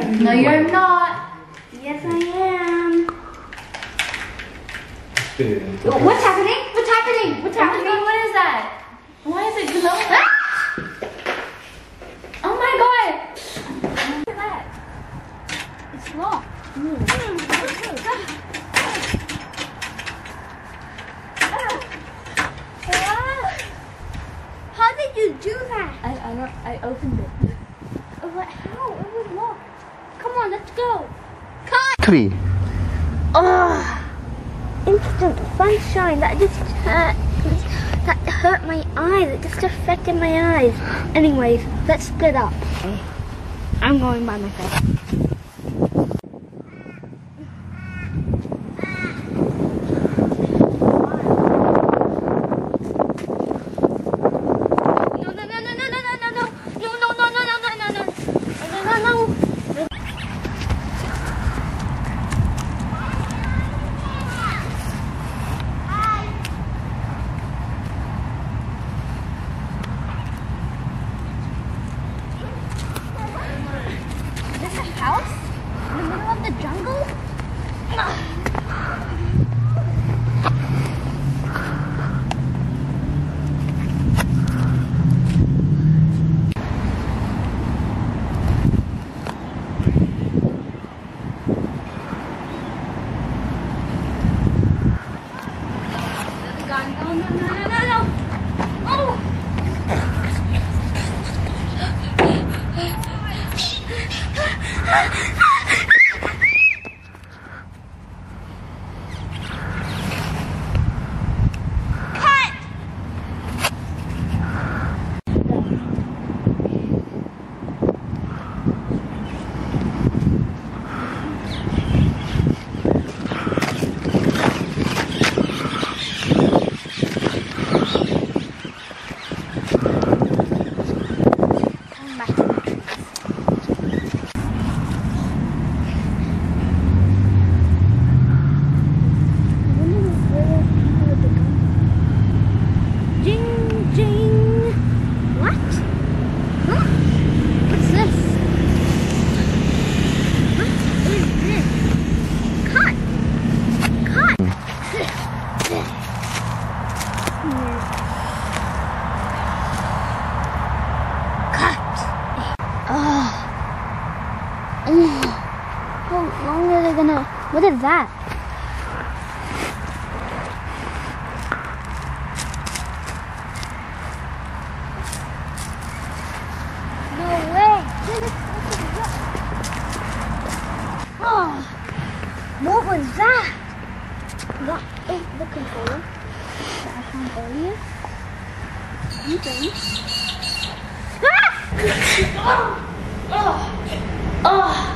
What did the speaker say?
No, you're not. Yes, I am. Oh, What's happening? What's happening? What's happening? What is that? Why is it glowing? Ah! Oh my god! Look at that. It's locked. How did you do that? I opened it. What? How? It was locked. Come on, let's go. 3. Oh, instant sunshine. That just hurt. That hurt my eyes. It just affected my eyes. Anyways, let's split up. Okay. I'm going by myself. House in the middle of the jungle? No. Oh! How long are they gonna... What is that? No way! Oh, what was that? That is the controller that I found earlier. You think? Ah! Oh!